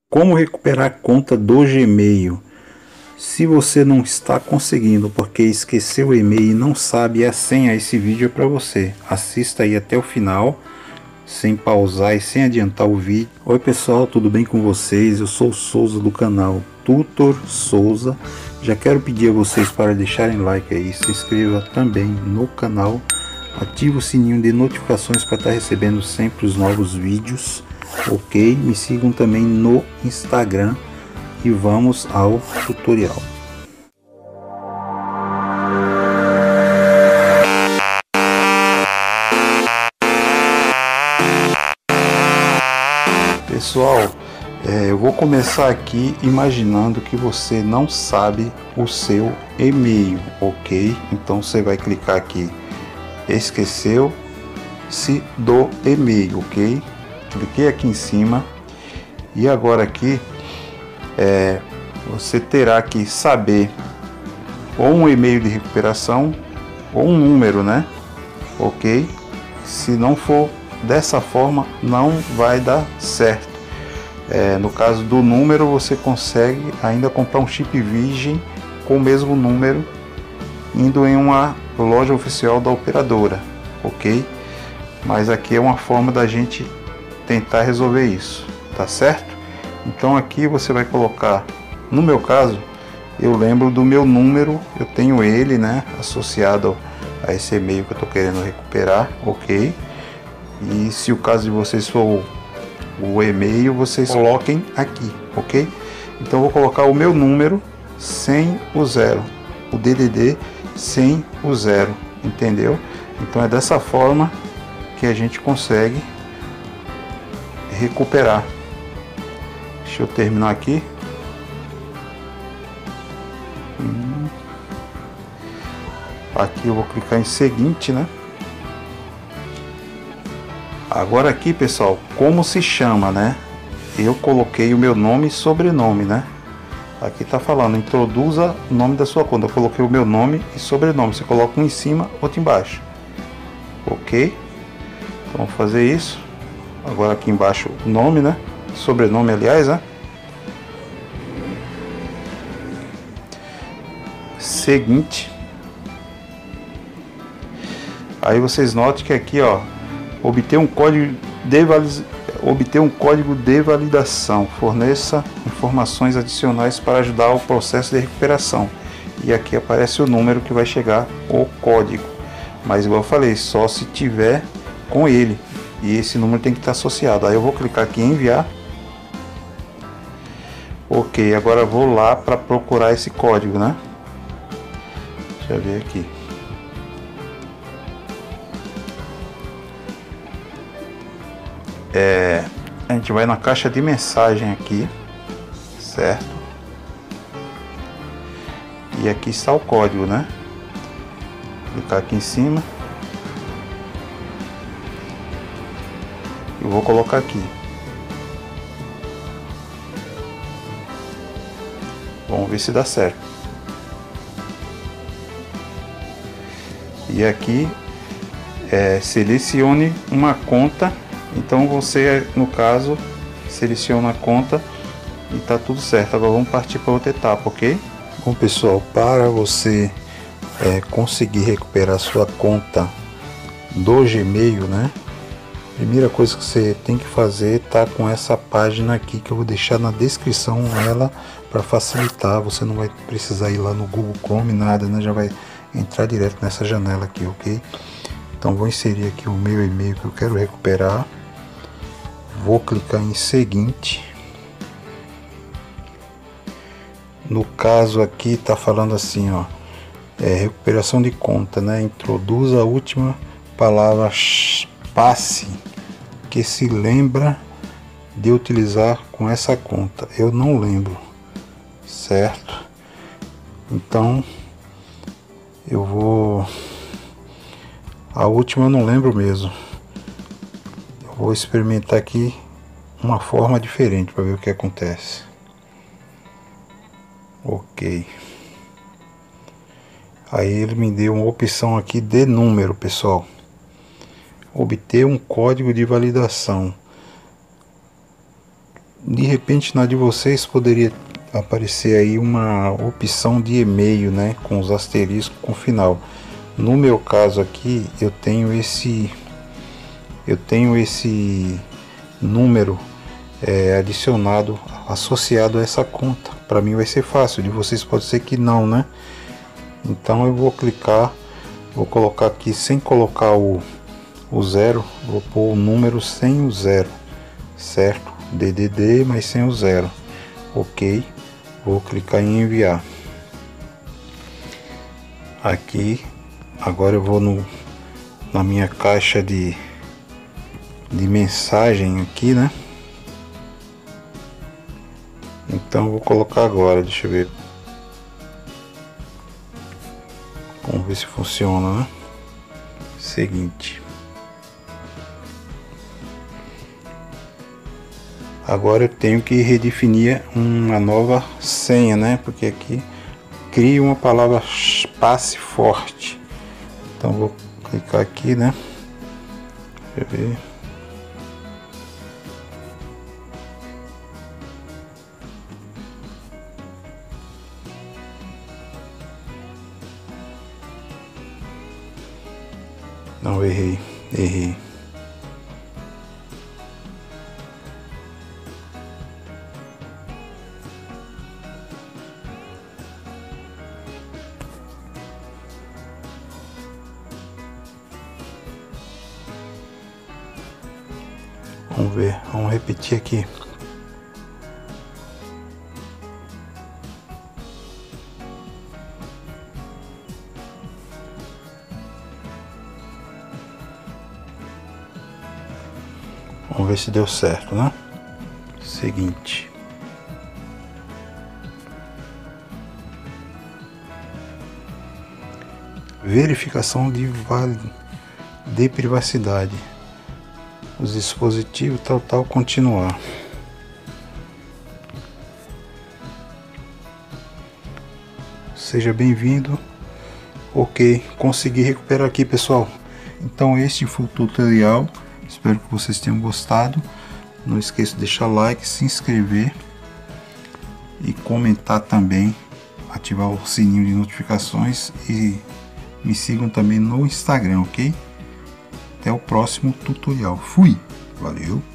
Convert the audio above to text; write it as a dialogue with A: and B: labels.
A: Como recuperar a conta do Gmail? Se você não está conseguindo porque esqueceu o e-mail e não sabe a senha, esse vídeo é para você. Assista aí até o final, sem pausar e sem adiantar o vídeo. Oi pessoal, tudo bem com vocês? Eu sou o Souza do canal Tutor Souza. Já quero pedir a vocês para deixarem like aí, se inscreva também no canal, ative o sininho de notificações para estar recebendo sempre os novos vídeos, ok? Me sigam também no Instagram e vamos ao tutorial. Pessoal, eu vou começar aqui imaginando que você não sabe o seu e-mail, ok? Então você vai clicar aqui, esqueceu-se do e-mail, ok? Cliquei aqui em cima e agora aqui você terá que saber ou um e-mail de recuperação ou um número, né? Ok? Se não for dessa forma, não vai dar certo. No caso do número, você consegue ainda comprar um chip virgem com o mesmo número indo em uma loja oficial da operadora, ok? Mas aqui é uma forma da gente tentar resolver isso, tá certo? Então aqui você vai colocar, no meu caso, eu lembro do meu número, eu tenho ele, né, associado a esse e-mail que eu estou querendo recuperar, ok? E se o caso de vocês for o e-mail, vocês coloquem aqui, ok? Então eu vou colocar o meu número sem o zero, o DDD sem o zero, entendeu? Então é dessa forma que a gente consegue recuperar. Deixa eu terminar aqui. Aqui eu vou clicar em seguinte, né? Agora aqui, pessoal, como se chama, né? Eu coloquei o meu nome e sobrenome, né? Aqui tá falando, introduza o nome da sua conta. Eu coloquei o meu nome e sobrenome. Você coloca um em cima, outro embaixo. Ok? Então vamos fazer isso. Agora aqui embaixo o nome, né? Sobrenome, aliás, né? Seguinte. Aí vocês notem que aqui, ó, obter um código de validação, forneça informações adicionais para ajudar o processo de recuperação. E aqui aparece o número que vai chegar o código. Mas igual eu falei, só se tiver com ele. E esse número tem que estar associado. Aí eu vou clicar aqui em enviar. Ok, agora eu vou lá para procurar esse código, né? Deixa eu ver aqui. A gente vai na caixa de mensagem aqui, certo? E aqui está o código, né? Clicar aqui em cima. Eu vou colocar aqui. Vamos ver se dá certo. E aqui selecione uma conta. Então você, no caso, seleciona a conta e tá tudo certo. Agora vamos partir para outra etapa, ok? Bom pessoal, para você conseguir recuperar sua conta do Gmail, né? Primeira coisa que você tem que fazer tá com essa página aqui que eu vou deixar na descrição ela para facilitar. Você não vai precisar ir lá no Google Chrome, nada, né? Já vai entrar direto nessa janela aqui, ok? Então vou inserir aqui o meu e-mail que eu quero recuperar. Vou clicar em seguinte. No caso aqui tá falando assim, ó, recuperação de conta, né? Introduza a última palavra passe que se lembra de utilizar com essa conta. Eu não lembro, certo? Então eu vou, a última eu não lembro mesmo. Eu vou experimentar aqui uma forma diferente para ver o que acontece. Ok. Aí ele me deu uma opção aqui de número, pessoal. Obter um código de validação. De repente na de vocês poderia aparecer aí uma opção de e-mail, né, com os asteriscos com final. No meu caso aqui eu tenho esse número adicionado, associado a essa conta. Para mim vai ser fácil, de vocês pode ser que não, né? Então eu vou clicar, vou colocar aqui sem colocar o zero, vou pôr o número sem o zero, certo? DDD, mas sem o zero. Ok, vou clicar em enviar. Aqui agora eu vou na minha caixa de mensagem aqui, né? Então eu vou colocar agora, deixa eu ver. Vamos ver se funciona, né? Seguinte. Agora eu tenho que redefinir uma nova senha, né? Porque aqui cria uma palavra passe forte. Então vou clicar aqui, né? Deixa eu ver. Não, errei. Vamos ver, vamos repetir aqui. Vamos ver se deu certo, né? Seguinte. Verificação de privacidade. Os dispositivos, tal, continuar. Seja bem-vindo. Ok, consegui recuperar aqui, pessoal. Então este foi o tutorial. Espero que vocês tenham gostado. Não esqueça de deixar like, se inscrever e comentar também, ativar o sininho de notificações e me sigam também no Instagram, ok? Até o próximo tutorial. Fui! Valeu!